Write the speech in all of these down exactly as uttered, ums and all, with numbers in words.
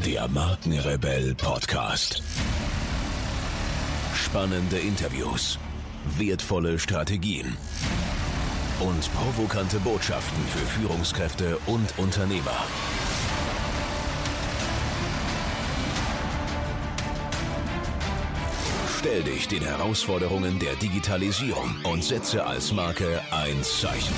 Der Markenrebell Podcast. Spannende Interviews, wertvolle Strategien und provokante Botschaften für Führungskräfte und Unternehmer. Stell dich den Herausforderungen der Digitalisierung und setze als Marke ein Zeichen.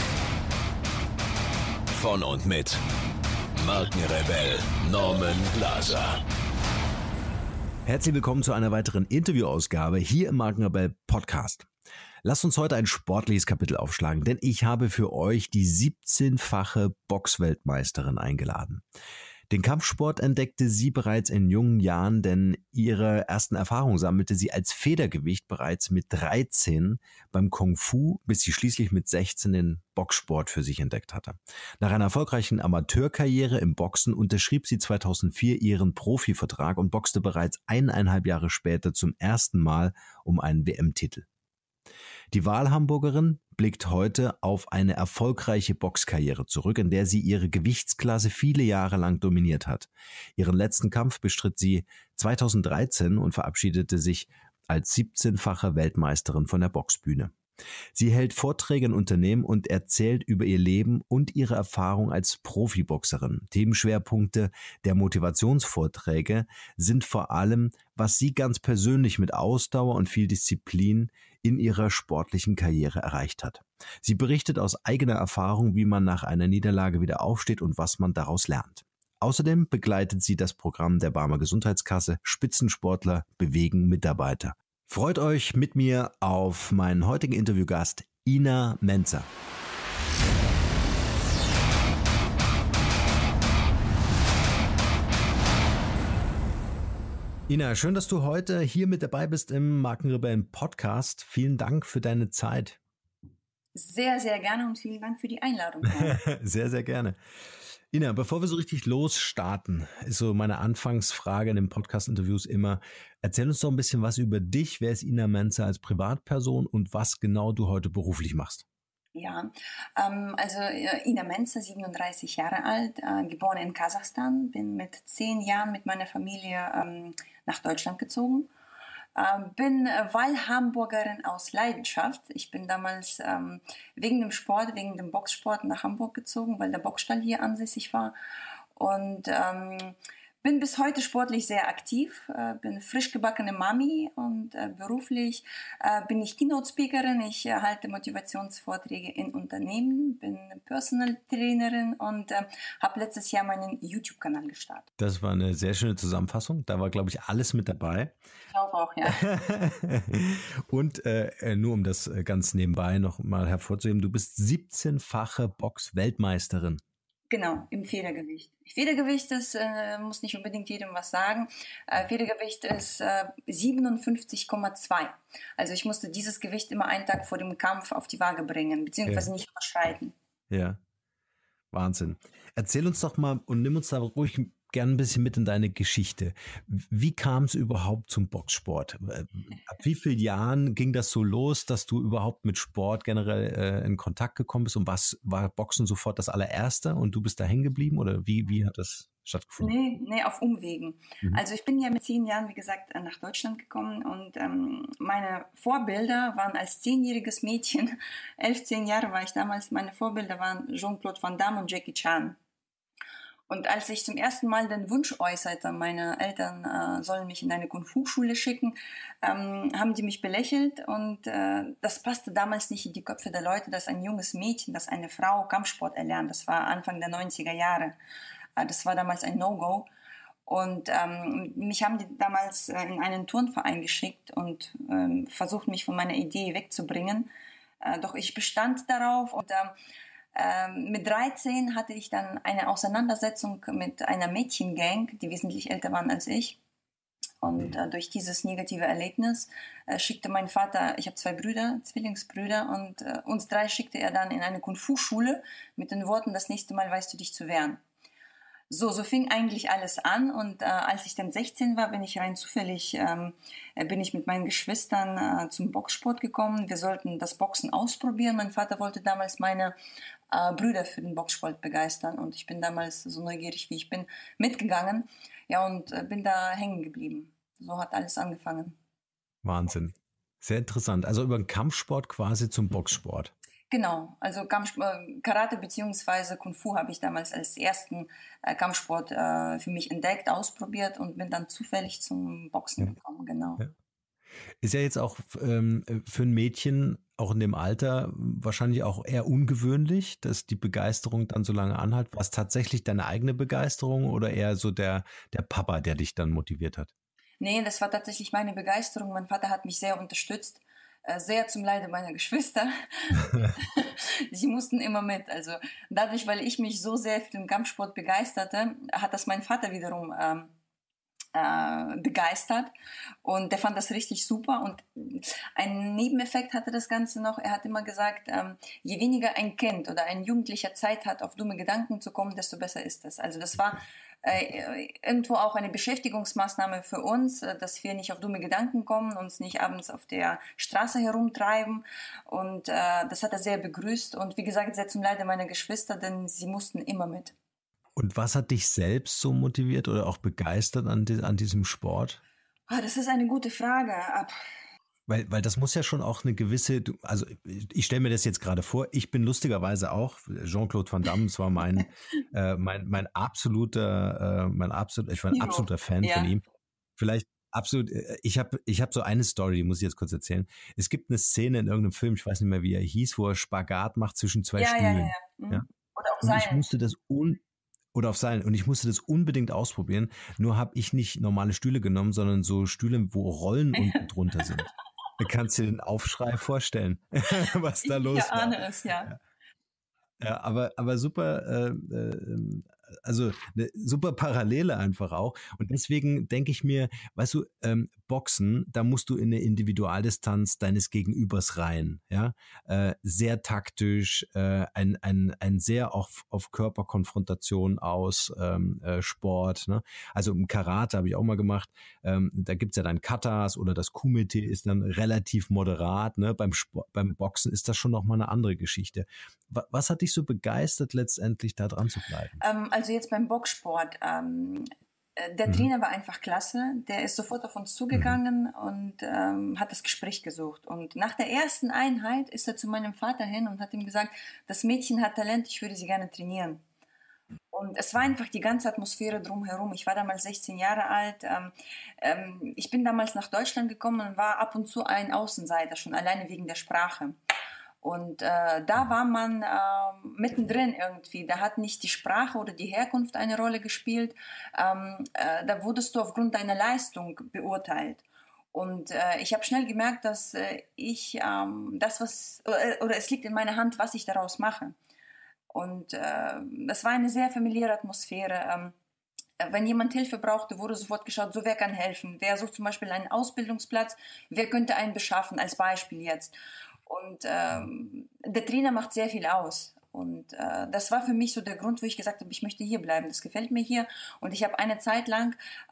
Von und mit Markenrebell Norman Glaser. Herzlich willkommen zu einer weiteren Interviewausgabe hier im Markenrebell Podcast. Lasst uns heute ein sportliches Kapitel aufschlagen, denn ich habe für euch die siebzehnfache Boxweltmeisterin eingeladen. Den Kampfsport entdeckte sie bereits in jungen Jahren, denn ihre ersten Erfahrungen sammelte sie als Federgewicht bereits mit dreizehn beim Kung Fu, bis sie schließlich mit sechzehn den Boxsport für sich entdeckt hatte. Nach einer erfolgreichen Amateurkarriere im Boxen unterschrieb sie zweitausendvier ihren Profivertrag und boxte bereits eineinhalb Jahre später zum ersten Mal um einen W M-Titel. Die Wahlhamburgerin blickt heute auf eine erfolgreiche Boxkarriere zurück, in der sie ihre Gewichtsklasse viele Jahre lang dominiert hat. Ihren letzten Kampf bestritt sie zweitausenddreizehn und verabschiedete sich als siebzehnfache Weltmeisterin von der Boxbühne. Sie hält Vorträge in Unternehmen und erzählt über ihr Leben und ihre Erfahrung als Profiboxerin. Themenschwerpunkte der Motivationsvorträge sind vor allem, was sie ganz persönlich mit Ausdauer und viel Disziplin in ihrer sportlichen Karriere erreicht hat. Sie berichtet aus eigener Erfahrung, wie man nach einer Niederlage wieder aufsteht und was man daraus lernt. Außerdem begleitet sie das Programm der Barmer Gesundheitskasse Spitzensportler bewegen Mitarbeiter. Freut euch mit mir auf meinen heutigen Interviewgast Ina Menzer. Ina, schön, dass du heute hier mit dabei bist im Markenrebellen Podcast. Vielen Dank für deine Zeit. Sehr, sehr gerne und vielen Dank für die Einladung. Sehr, sehr gerne. Ina, bevor wir so richtig losstarten, ist so meine Anfangsfrage in den Podcast-Interviews immer, erzähl uns doch ein bisschen was über dich. Wer ist Ina Menzer als Privatperson und was genau du heute beruflich machst? Ja, ähm, also äh, Ina Menzer, siebenunddreißig Jahre alt, äh, geboren in Kasachstan, bin mit zehn Jahren mit meiner Familie ähm, nach Deutschland gezogen. Ähm, bin äh, Wahlhamburgerin aus Leidenschaft. Ich bin damals ähm, wegen dem Sport, wegen dem Boxsport nach Hamburg gezogen, weil der Boxstall hier ansässig war. Und ähm, bin bis heute sportlich sehr aktiv, äh, bin frisch gebackene Mami und äh, beruflich äh, bin ich Keynote-Speakerin. Ich äh, halte Motivationsvorträge in Unternehmen, bin Personal Trainerin und äh, habe letztes Jahr meinen YouTube-Kanal gestartet. Das war eine sehr schöne Zusammenfassung. Da war, glaube ich, alles mit dabei. Ich glaube auch, ja. Und äh, nur um das ganz nebenbei noch mal hervorzuheben, du bist siebzehnfache Box-Weltmeisterin. Genau, im Federgewicht. Federgewicht ist, äh, muss nicht unbedingt jedem was sagen. Äh, Federgewicht ist äh, siebenundfünfzig Komma zwei. Also ich musste dieses Gewicht immer einen Tag vor dem Kampf auf die Waage bringen, beziehungsweise ja. nicht überschreiten. Ja, Wahnsinn. Erzähl uns doch mal und nimm uns da ruhig gerne ein bisschen mit in deine Geschichte. Wie kam es überhaupt zum Boxsport? Ab wie vielen Jahren ging das so los, dass du überhaupt mit Sport generell äh, in Kontakt gekommen bist? Und was war Boxen sofort das allererste und du bist da hängen geblieben? Oder wie, wie hat das stattgefunden? Nee, nee, auf Umwegen. Mhm. Also ich bin ja mit zehn Jahren, wie gesagt, nach Deutschland gekommen und ähm, meine Vorbilder waren als zehnjähriges Mädchen, elf, zehn Jahre war ich damals, meine Vorbilder waren Jean-Claude Van Damme und Jackie Chan. Und als ich zum ersten Mal den Wunsch äußerte, meine Eltern äh, sollen mich in eine Kung-Fu-Schule schicken, ähm, haben die mich belächelt und äh, das passte damals nicht in die Köpfe der Leute, dass ein junges Mädchen, dass eine Frau Kampfsport erlernt. Das war Anfang der neunziger Jahre. Äh, das war damals ein No-Go. Und ähm, mich haben die damals äh, in einen Turnverein geschickt und ähm, versucht, mich von meiner Idee wegzubringen. Äh, doch ich bestand darauf und äh, Ähm, mit dreizehn hatte ich dann eine Auseinandersetzung mit einer Mädchengang, die wesentlich älter waren als ich. Und äh, durch dieses negative Erlebnis äh, schickte mein Vater, ich habe zwei Brüder, Zwillingsbrüder, und äh, uns drei schickte er dann in eine Kung-Fu-Schule mit den Worten, das nächste Mal weißt du dich zu wehren. So, so fing eigentlich alles an und äh, als ich dann sechzehn war, bin ich rein zufällig, ähm, bin ich mit meinen Geschwistern äh, zum Boxsport gekommen. Wir sollten das Boxen ausprobieren. Mein Vater wollte damals meine äh, Brüder für den Boxsport begeistern und ich bin damals so neugierig wie ich bin mitgegangen, ja, und äh, bin da hängen geblieben. So hat alles angefangen. Wahnsinn. Sehr interessant. Also über den Kampfsport quasi zum Boxsport. Genau, also Kampf, äh, Karate bzw. Kung Fu habe ich damals als ersten äh, Kampfsport äh, für mich entdeckt, ausprobiert und bin dann zufällig zum Boxen Ja. gekommen, genau. Ja. Ist ja jetzt auch ähm, für ein Mädchen, auch in dem Alter, wahrscheinlich auch eher ungewöhnlich, dass die Begeisterung dann so lange anhält. War es tatsächlich deine eigene Begeisterung oder eher so der, der Papa, der dich dann motiviert hat? Nee, das war tatsächlich meine Begeisterung. Mein Vater hat mich sehr unterstützt. Sehr zum Leide meiner Geschwister. Sie mussten immer mit. Also dadurch, weil ich mich so sehr für den Kampfsport begeisterte, hat das mein Vater wiederum ähm, äh, begeistert. Und der fand das richtig super. Und ein Nebeneffekt hatte das Ganze noch. Er hat immer gesagt, ähm, je weniger ein Kind oder ein Jugendlicher Zeit hat, auf dumme Gedanken zu kommen, desto besser ist es. Also das war Äh, irgendwo auch eine Beschäftigungsmaßnahme für uns, äh, dass wir nicht auf dumme Gedanken kommen, uns nicht abends auf der Straße herumtreiben und äh, das hat er sehr begrüßt und wie gesagt, sehr zum Leide meiner Geschwister, denn sie mussten immer mit. Und was hat dich selbst so motiviert oder auch begeistert an, die, an diesem Sport? Oh, das ist eine gute Frage. Ab Weil, weil das muss ja schon auch eine gewisse, also ich stelle mir das jetzt gerade vor, ich bin lustigerweise auch, Jean-Claude Van Damme, das war mein, äh, mein, mein absoluter, äh, mein absolut, ich war ein absoluter Fan ja. von ihm. Vielleicht absolut, ich habe ich hab so eine Story, die muss ich jetzt kurz erzählen. Es gibt eine Szene in irgendeinem Film, ich weiß nicht mehr, wie er hieß, wo er Spagat macht zwischen zwei ja, Stühlen. Ja, ja, ja. Ja? Oder auf Und Seilen. ich musste das un Oder auf Seilen. Und ich musste das unbedingt ausprobieren. Nur habe ich nicht normale Stühle genommen, sondern so Stühle, wo Rollen unten drunter sind. Da kannst du dir den Aufschrei vorstellen, was da los ich war. ahne es, ja. Ja, ja aber, aber super, äh, äh, also eine super Parallele einfach auch. Und deswegen denke ich mir, weißt du, ähm, Boxen, da musst du in eine Individualdistanz deines Gegenübers rein. Ja, äh, sehr taktisch, äh, ein, ein, ein sehr auf, auf Körperkonfrontation aus ähm, äh, Sport. Ne? Also im Karate habe ich auch mal gemacht. Ähm, da gibt's ja dann Katas oder das Kumite ist dann relativ moderat. Ne? Beim, Sport, beim Boxen ist das schon nochmal eine andere Geschichte. Was, was hat dich so begeistert, letztendlich da dran zu bleiben? Ähm, also jetzt beim Boxsport, ähm, der mhm. Trainer war einfach klasse, der ist sofort auf uns zugegangen mhm. und ähm, hat das Gespräch gesucht. Und nach der ersten Einheit ist er zu meinem Vater hin und hat ihm gesagt, das Mädchen hat Talent, ich würde sie gerne trainieren. Und es war einfach die ganze Atmosphäre drumherum. Ich war damals sechzehn Jahre alt. Ähm, ähm, ich bin damals nach Deutschland gekommen und war ab und zu ein Außenseiter, schon alleine wegen der Sprache. Und äh, da war man äh, mittendrin irgendwie. Da hat nicht die Sprache oder die Herkunft eine Rolle gespielt. Ähm, äh, da wurdest du aufgrund deiner Leistung beurteilt. Und äh, ich habe schnell gemerkt, dass äh, ich ähm, das, was, oder, oder es liegt in meiner Hand, was ich daraus mache. Und äh, das war eine sehr familiäre Atmosphäre. Ähm, Wenn jemand Hilfe brauchte, wurde sofort geschaut, so wer kann helfen. Wer sucht zum Beispiel einen Ausbildungsplatz, wer könnte einen beschaffen, als Beispiel jetzt. Und ähm, der Trainer macht sehr viel aus. Und äh, das war für mich so der Grund, wo ich gesagt habe, ich möchte hier bleiben. Das gefällt mir hier. Und ich habe eine Zeit lang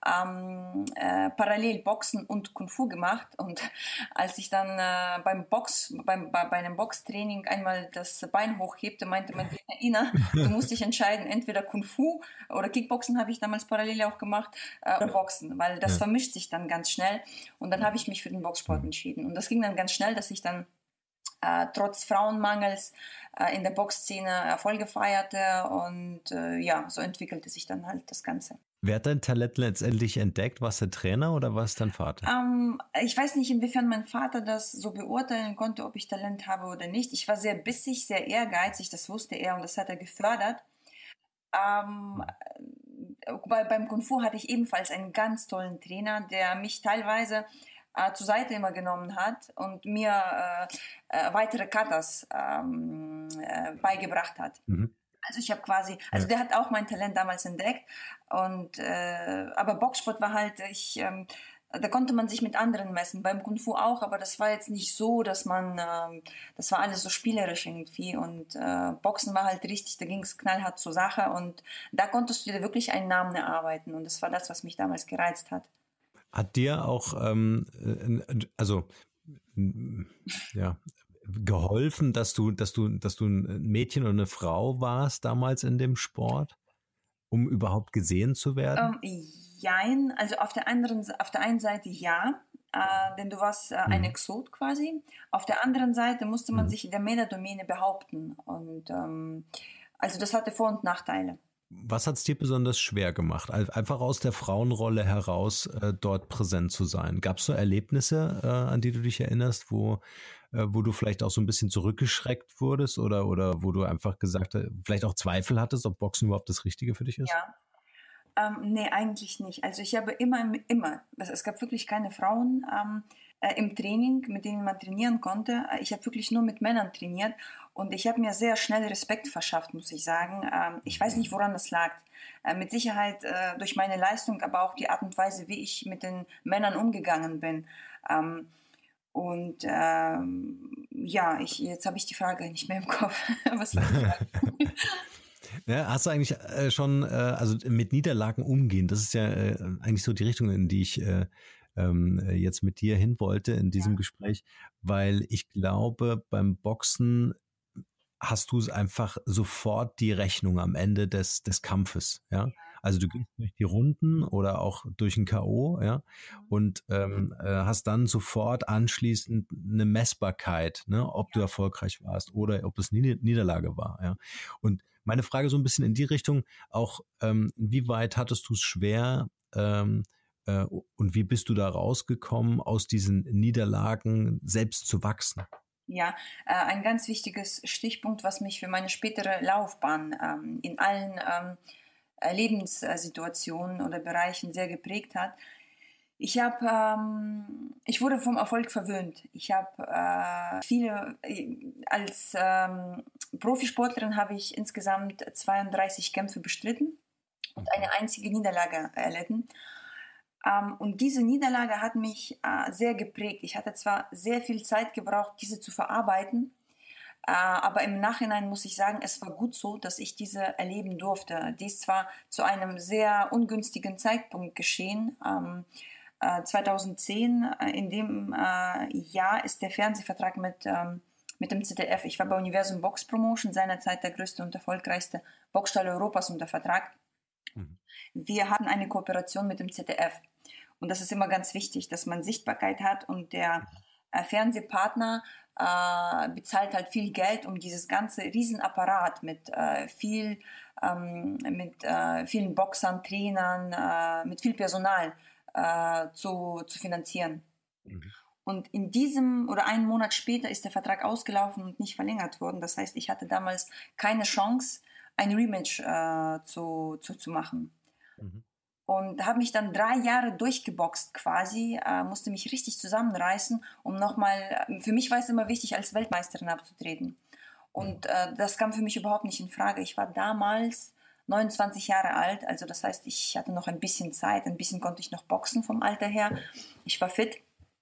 ähm, äh, parallel Boxen und Kung Fu gemacht. Und als ich dann äh, beim Box, beim, bei, bei einem Boxtraining einmal das Bein hochhebte, meinte mein Trainer, Ina, du musst dich entscheiden, entweder Kung Fu oder Kickboxen habe ich damals parallel auch gemacht, äh, oder Boxen, weil das ja. vermischt sich dann ganz schnell. Und dann habe ich mich für den Boxsport entschieden. Und das ging dann ganz schnell, dass ich dann Äh, trotz Frauenmangels äh, in der Boxszene Erfolge feierte und äh, ja, so entwickelte sich dann halt das Ganze. Wer hat dein Talent letztendlich entdeckt? War es der Trainer oder war es dein Vater? Ähm, ich weiß nicht, inwiefern mein Vater das so beurteilen konnte, ob ich Talent habe oder nicht. Ich war sehr bissig, sehr ehrgeizig, das wusste er und das hat er gefördert. Ähm, bei, beim Kung Fu hatte ich ebenfalls einen ganz tollen Trainer, der mich teilweise Äh, zur Seite immer genommen hat und mir äh, äh, weitere Katas ähm, äh, beigebracht hat. Mhm. Also ich habe quasi, also ja. der hat auch mein Talent damals entdeckt und äh, aber Boxsport war halt, ich ähm, da konnte man sich mit anderen messen, beim Kung Fu auch, aber das war jetzt nicht so, dass man, äh, das war alles so spielerisch irgendwie und äh, Boxen war halt richtig, da ging es knallhart zur Sache und da konntest du dir wirklich einen Namen erarbeiten und das war das, was mich damals gereizt hat. Hat dir auch, ähm, also, ja, geholfen, dass du, dass du, dass du ein Mädchen oder eine Frau warst damals in dem Sport, um überhaupt gesehen zu werden? Ähm, jein, also auf der anderen, auf der einen Seite ja, äh, denn du warst äh, ein mhm. Exot quasi. Auf der anderen Seite musste man mhm. sich in der Männerdomäne behaupten und ähm, also das hatte Vor- und Nachteile. Was hat es dir besonders schwer gemacht, einfach aus der Frauenrolle heraus äh, dort präsent zu sein? Gab es so Erlebnisse, äh, an die du dich erinnerst, wo, äh, wo du vielleicht auch so ein bisschen zurückgeschreckt wurdest oder, oder wo du einfach gesagt hast, vielleicht auch Zweifel hattest, ob Boxen überhaupt das Richtige für dich ist? Ja, ähm, nee, eigentlich nicht. Also ich habe immer, immer, es gab wirklich keine Frauen ähm, äh, im Training, mit denen man trainieren konnte. Ich habe wirklich nur mit Männern trainiert. Und ich habe mir sehr schnell Respekt verschafft, muss ich sagen. Ähm, ich weiß nicht, woran das lag. Äh, mit Sicherheit äh, durch meine Leistung, aber auch die Art und Weise, wie ich mit den Männern umgegangen bin. Ähm, und ähm, ja, ich, jetzt habe ich die Frage nicht mehr im Kopf. Was war die Frage? Ja, hast du eigentlich äh, schon, äh, also mit Niederlagen umgehen, das ist ja äh, eigentlich so die Richtung, in die ich äh, ähm, jetzt mit dir hin wollte in diesem ja. Gespräch, weil ich glaube, beim Boxen hast du einfach sofort die Rechnung am Ende des, des Kampfes, ja. Also du gehst durch die Runden oder auch durch ein K O, ja, und ähm, hast dann sofort anschließend eine Messbarkeit, ne, ob du erfolgreich warst oder ob es eine Niederlage war, ja. Und meine Frage so ein bisschen in die Richtung, auch ähm, inwieweit hattest du es schwer ähm, äh, und wie bist du da rausgekommen, aus diesen Niederlagen selbst zu wachsen? Ja, äh, ein ganz wichtiges Stichpunkt, was mich für meine spätere Laufbahn ähm, in allen ähm, Lebenssituationen oder Bereichen sehr geprägt hat. Ich habe, ähm, ich wurde vom Erfolg verwöhnt. Ich habe äh, viele, als ähm, Profisportlerin habe ich insgesamt zweiunddreißig Kämpfe bestritten und eine einzige Niederlage erlitten. Um, und diese Niederlage hat mich uh, sehr geprägt. Ich hatte zwar sehr viel Zeit gebraucht, diese zu verarbeiten, uh, aber im Nachhinein muss ich sagen, es war gut so, dass ich diese erleben durfte. Dies zwar zu einem sehr ungünstigen Zeitpunkt geschehen. Um, uh, zweitausendzehn, uh, in dem uh, Jahr ist der Fernsehvertrag mit, um, mit dem Z D F. Ich war bei Universum Box Promotion, seinerzeit der größte und erfolgreichste Boxstall Europas unter Vertrag. Mhm. Wir hatten eine Kooperation mit dem Z D F. Und das ist immer ganz wichtig, dass man Sichtbarkeit hat und der äh, Fernsehpartner äh, bezahlt halt viel Geld, um dieses ganze Riesenapparat mit äh, viel, ähm, mit äh, vielen Boxern, Trainern, äh, mit viel Personal äh, zu, zu finanzieren. Mhm. Und in diesem oder einen Monat später ist der Vertrag ausgelaufen und nicht verlängert worden. Das heißt, ich hatte damals keine Chance, ein Rematch äh, zu, zu, zu machen. Mhm. Und habe mich dann drei Jahre durchgeboxt quasi, äh, musste mich richtig zusammenreißen, um nochmal, für mich war es immer wichtig, als Weltmeisterin abzutreten. Und äh, das kam für mich überhaupt nicht in Frage. Ich war damals neunundzwanzig Jahre alt, also das heißt, ich hatte noch ein bisschen Zeit, ein bisschen konnte ich noch boxen vom Alter her. Ich war fit.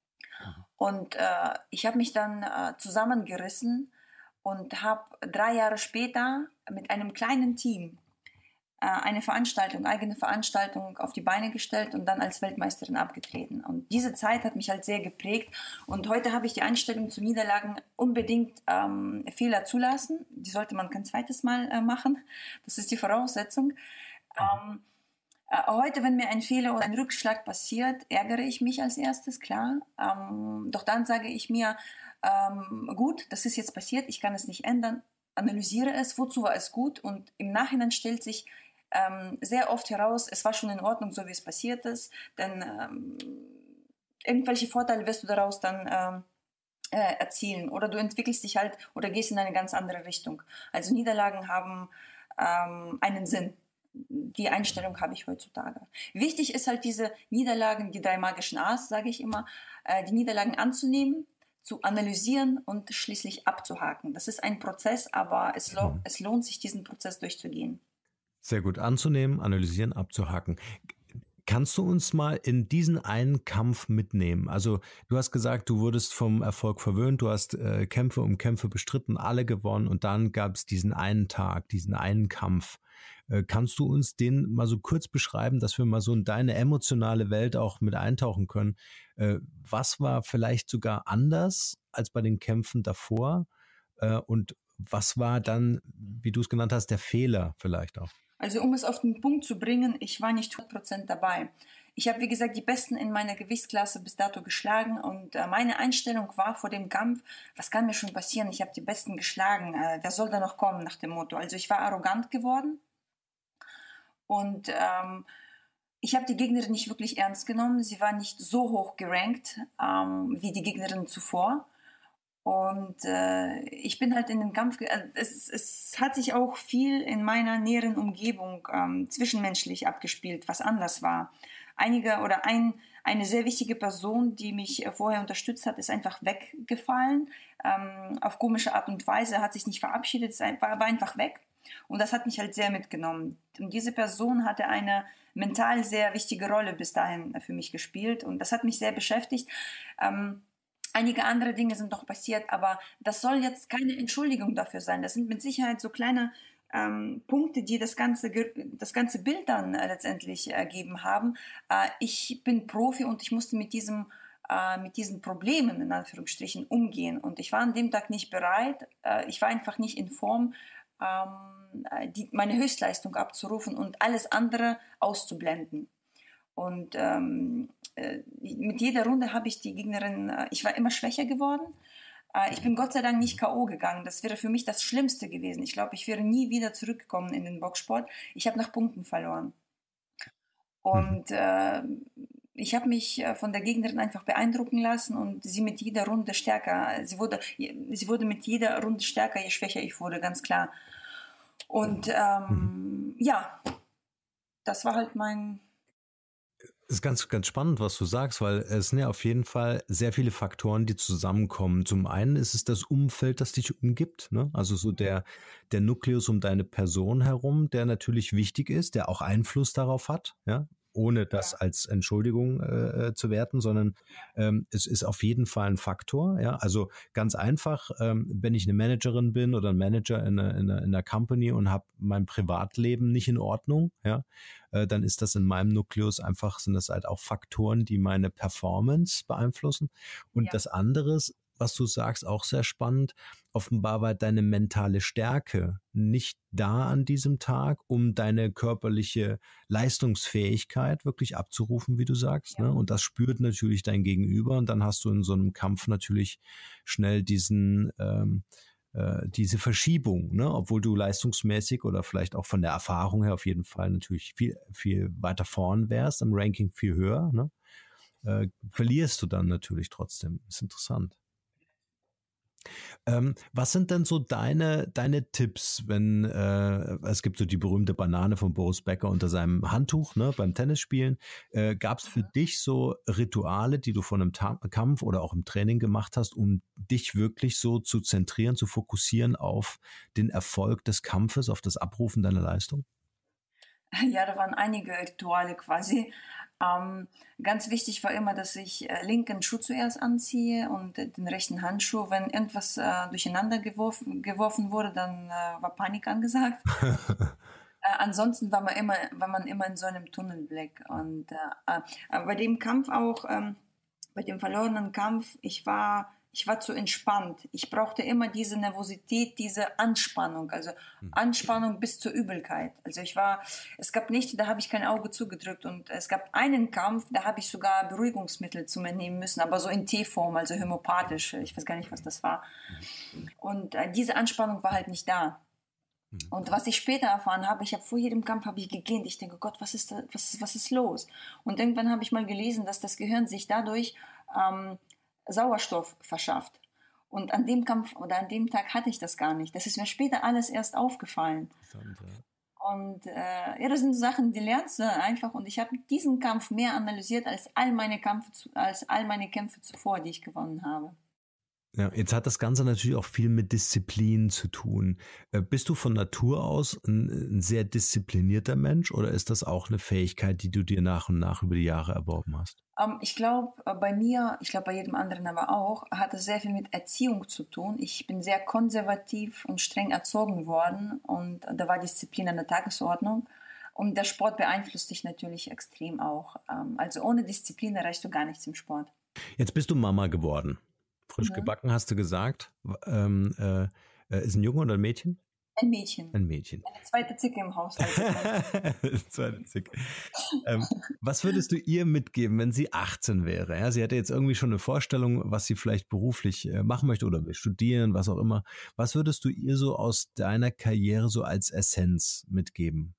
Und äh, ich habe mich dann äh, zusammengerissen und habe drei Jahre später mit einem kleinen Team eine Veranstaltung, eigene Veranstaltung auf die Beine gestellt und dann als Weltmeisterin abgetreten. Und diese Zeit hat mich halt sehr geprägt. Und heute habe ich die Einstellung zu Niederlagen, unbedingt ähm, Fehler zulassen. Die sollte man kein zweites Mal äh, machen. Das ist die Voraussetzung. Ähm, äh, heute, wenn mir ein Fehler oder ein Rückschlag passiert, ärgere ich mich als erstes, klar. Ähm, doch dann sage ich mir, ähm, gut, das ist jetzt passiert, ich kann es nicht ändern. Analysiere es, wozu war es gut? Und im Nachhinein stellt sich Ähm, sehr oft heraus, es war schon in Ordnung, so wie es passiert ist, denn ähm, irgendwelche Vorteile wirst du daraus dann ähm, äh, erzielen oder du entwickelst dich halt oder gehst in eine ganz andere Richtung. Also Niederlagen haben ähm, einen Sinn. Die Einstellung habe ich heutzutage. Wichtig ist halt diese Niederlagen, die drei magischen A's, sage ich immer, äh, die Niederlagen anzunehmen, zu analysieren und schließlich abzuhaken. Das ist ein Prozess, aber es, lo- es lohnt sich, diesen Prozess durchzugehen. Sehr gut, anzunehmen, analysieren, abzuhaken. Kannst du uns mal in diesen einen Kampf mitnehmen? Also du hast gesagt, du wurdest vom Erfolg verwöhnt, du hast äh, Kämpfe um Kämpfe bestritten, alle gewonnen und dann gab es diesen einen Tag, diesen einen Kampf. Äh, kannst du uns den mal so kurz beschreiben, dass wir mal so in deine emotionale Welt auch mit eintauchen können? Äh, was war vielleicht sogar anders als bei den Kämpfen davor? Äh, und was war dann, wie du es genannt hast, der Fehler vielleicht auch? Also um es auf den Punkt zu bringen, ich war nicht hundert Prozent dabei. Ich habe, wie gesagt, die Besten in meiner Gewichtsklasse bis dato geschlagen und äh, meine Einstellung war vor dem Kampf, was kann mir schon passieren? Ich habe die Besten geschlagen, äh, wer soll da noch kommen nach dem Motto? Also ich war arrogant geworden und ähm, ich habe die Gegnerin nicht wirklich ernst genommen. Sie war nicht so hoch gerankt ähm, wie die Gegnerin zuvor. Und äh, ich bin halt in den Kampf, äh, es, es hat sich auch viel in meiner näheren Umgebung ähm, zwischenmenschlich abgespielt, was anders war. Einige oder ein, eine sehr wichtige Person, die mich äh, vorher unterstützt hat, ist einfach weggefallen. Ähm, auf komische Art und Weise, hat sich nicht verabschiedet, war aber einfach weg. Und das hat mich halt sehr mitgenommen. Und diese Person hatte eine mental sehr wichtige Rolle bis dahin für mich gespielt. Und das hat mich sehr beschäftigt. Ähm, Einige andere Dinge sind noch passiert, aber das soll jetzt keine Entschuldigung dafür sein. Das sind mit Sicherheit so kleine ähm, Punkte, die das ganze, das ganze Bild dann äh, letztendlich ergeben haben. Äh, ich bin Profi und ich musste mit diesem äh, mit diesen Problemen in Anführungsstrichen umgehen. Und ich war an dem Tag nicht bereit. Äh, ich war einfach nicht in Form, ähm, die, meine Höchstleistung abzurufen und alles andere auszublenden. Und ähm, mit jeder Runde habe ich die Gegnerin, ich war immer schwächer geworden. Ich bin Gott sei Dank nicht K O gegangen. Das wäre für mich das Schlimmste gewesen. Ich glaube, ich wäre nie wieder zurückgekommen in den Boxsport. Ich habe nach Punkten verloren. Und äh, ich habe mich von der Gegnerin einfach beeindrucken lassen und sie mit jeder Runde stärker. Sie wurde, sie wurde mit jeder Runde stärker, je schwächer ich wurde, ganz klar. Und ähm, ja, das war halt mein... Das ist ganz, ganz spannend, was du sagst, weil es sind ja auf jeden Fall sehr viele Faktoren, die zusammenkommen. Zum einen ist es das Umfeld, das dich umgibt, ne? Also so der, der Nukleus um deine Person herum, der natürlich wichtig ist, der auch Einfluss darauf hat, ja, ohne das ja. als Entschuldigung äh, zu werten, sondern ähm, es ist auf jeden Fall ein Faktor. Ja, also ganz einfach, ähm, wenn ich eine Managerin bin oder ein Manager in einer, in einer, in einer Company und habe mein Privatleben nicht in Ordnung, ja, äh, dann ist das in meinem Nukleus einfach, sind das halt auch Faktoren, die meine Performance beeinflussen. Und ja. das andere ist, was du sagst, auch sehr spannend. Offenbar war deine mentale Stärke nicht da an diesem Tag, um deine körperliche Leistungsfähigkeit wirklich abzurufen, wie du sagst. Ja. Ne? Und das spürt natürlich dein Gegenüber. Und dann hast du in so einem Kampf natürlich schnell diesen ähm, äh, diese Verschiebung, ne? Obwohl du leistungsmäßig oder vielleicht auch von der Erfahrung her auf jeden Fall natürlich viel, viel weiter vorn wärst, im Ranking viel höher. Ne? Äh, verlierst du dann natürlich trotzdem. Ist interessant. Ähm, was sind denn so deine deine Tipps, wenn äh, es gibt so die berühmte Banane von Boris Becker unter seinem Handtuch, ne, beim Tennisspielen. Äh, gab es für dich so Rituale, die du von einem Ta- Kampf oder auch im Training gemacht hast, um dich wirklich so zu zentrieren, zu fokussieren auf den Erfolg des Kampfes, auf das Abrufen deiner Leistung? Ja, da waren einige Rituale quasi. Ähm, ganz wichtig war immer, dass ich äh, linken Schuh zuerst anziehe und äh, den rechten Handschuh. Wenn irgendwas äh, durcheinander geworfen, geworfen wurde, dann äh, war Panik angesagt. äh, ansonsten war man immer, war man immer in so einem Tunnelblick. Und äh, äh, bei dem Kampf auch, ähm, bei dem verlorenen Kampf, ich war Ich war zu entspannt. Ich brauchte immer diese Nervosität, diese Anspannung, also Anspannung bis zur Übelkeit. Also ich war, es gab Nächte, da habe ich kein Auge zugedrückt und es gab einen Kampf, da habe ich sogar Beruhigungsmittel zu mir nehmen müssen, aber so in Teeform, also homöopathisch. Ich weiß gar nicht, was das war. Und äh, diese Anspannung war halt nicht da. Und was ich später erfahren habe, ich habe vor jedem Kampf habe ich gegähnt. Ich denke, Gott, was ist da, was, was ist los? Und irgendwann habe ich mal gelesen, dass das Gehirn sich dadurch ähm, Sauerstoff verschafft. Und an dem Kampf oder an dem Tag hatte ich das gar nicht. Das ist mir später alles erst aufgefallen. Und äh, ja, das sind Sachen, die lernst du einfach. Und ich habe diesen Kampf mehr analysiert als all meine Kämpfe, als all meine Kämpfe zuvor, die ich gewonnen habe. Ja, jetzt hat das Ganze natürlich auch viel mit Disziplin zu tun. Bist du von Natur aus ein, ein sehr disziplinierter Mensch oder ist das auch eine Fähigkeit, die du dir nach und nach über die Jahre erworben hast? Um, ich glaube, bei mir, ich glaube bei jedem anderen aber auch, hat es sehr viel mit Erziehung zu tun. Ich bin sehr konservativ und streng erzogen worden und da war Disziplin an der Tagesordnung. Und der Sport beeinflusst dich natürlich extrem auch. Also ohne Disziplin erreichst du gar nichts im Sport. Jetzt bist du Mama geworden. Frisch mhm. gebacken, hast du gesagt. Ähm, äh, ist ein Junge oder ein Mädchen? Ein Mädchen. Ein Mädchen. Eine zweite Zicke im Haushalt. zweite Zicke. ähm, was würdest du ihr mitgeben, wenn sie achtzehn wäre? Ja, sie hätte jetzt irgendwie schon eine Vorstellung, was sie vielleicht beruflich äh, machen möchte oder will studieren, was auch immer. Was würdest du ihr so aus deiner Karriere so als Essenz mitgeben?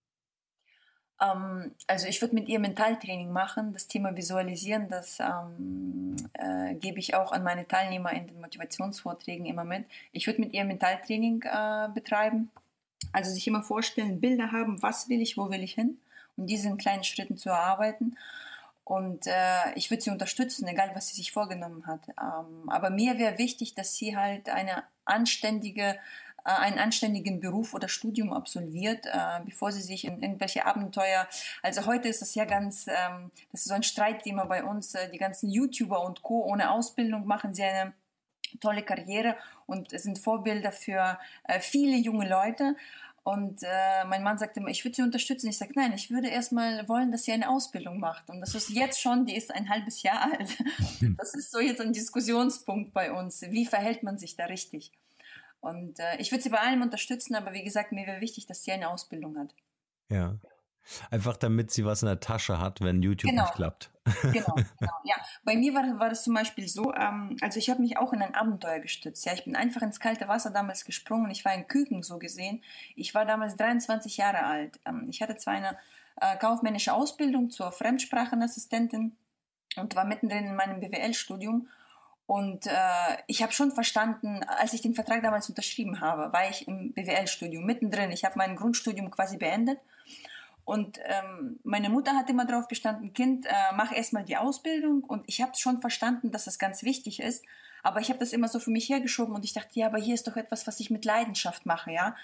Also ich würde mit ihr Mentaltraining machen. Das Thema Visualisieren, das ähm, äh, gebe ich auch an meine Teilnehmer in den Motivationsvorträgen immer mit. Ich würde mit ihr Mentaltraining äh, betreiben. Also sich immer vorstellen, Bilder haben, was will ich, wo will ich hin und diese in kleinen Schritten zu erarbeiten. Und äh, ich würde sie unterstützen, egal was sie sich vorgenommen hat. Ähm, aber mir wäre wichtig, dass sie halt eine anständige einen anständigen Beruf oder Studium absolviert, äh, bevor sie sich in irgendwelche Abenteuer, also heute ist das ja ganz, ähm, das ist so ein Streitthema bei uns, äh, die ganzen YouTuber und Co. ohne Ausbildung machen sie eine tolle Karriere und sind Vorbilder für äh, viele junge Leute. Und äh, mein Mann sagt immer, ich würde sie unterstützen. Ich sage, nein, ich würde erstmal wollen, dass sie eine Ausbildung macht. Und das ist jetzt schon, die ist ein halbes Jahr alt. Das ist so jetzt ein Diskussionspunkt bei uns. Wie verhält man sich da richtig? Und äh, ich würde sie bei allem unterstützen, aber wie gesagt, mir wäre wichtig, dass sie eine Ausbildung hat. Ja, einfach damit sie was in der Tasche hat, wenn YouTube genau. nicht klappt. Genau, genau. Ja, bei mir war, war das zum Beispiel so, ähm, also ich habe mich auch in ein Abenteuer gestützt. Ja, ich bin einfach ins kalte Wasser damals gesprungen. Ich war in Küken so gesehen. Ich war damals dreiundzwanzig Jahre alt. Ähm, ich hatte zwar eine äh, kaufmännische Ausbildung zur Fremdsprachenassistentin und war mittendrin in meinem B W L-Studium. Und äh, ich habe schon verstanden, als ich den Vertrag damals unterschrieben habe, war ich im B W L-Studium mittendrin. Ich habe mein Grundstudium quasi beendet. Und ähm, meine Mutter hat immer darauf bestanden, Kind, äh, mach erstmal die Ausbildung. Und ich habe schon verstanden, dass das ganz wichtig ist. Aber ich habe das immer so für mich hergeschoben und ich dachte, ja, aber hier ist doch etwas, was ich mit Leidenschaft mache, ja.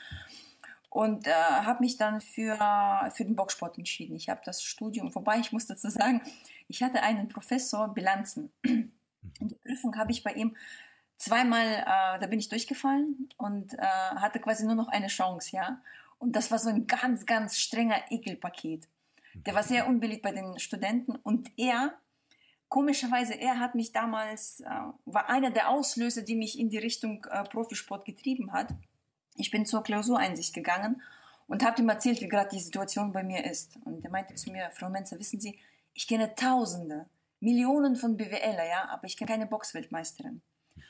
Und äh, habe mich dann für, für den Boxsport entschieden. Ich habe das Studium, wobei ich muss dazu sagen, ich hatte einen Professor Bilanzen. In der Prüfung habe ich bei ihm zweimal, äh, da bin ich durchgefallen und äh, hatte quasi nur noch eine Chance, ja. Und das war so ein ganz, ganz strenger Ekelpaket. Der war sehr unbeliebt bei den Studenten und er, komischerweise, er hat mich damals, äh, war einer der Auslöser, die mich in die Richtung äh, Profisport getrieben hat. Ich bin zur Klausureinsicht gegangen und habe ihm erzählt, wie gerade die Situation bei mir ist. Und er meinte zu mir, Frau Menzer, wissen Sie, ich kenne Tausende, Millionen von BWLer, ja, aber ich kenne keine Boxweltmeisterin.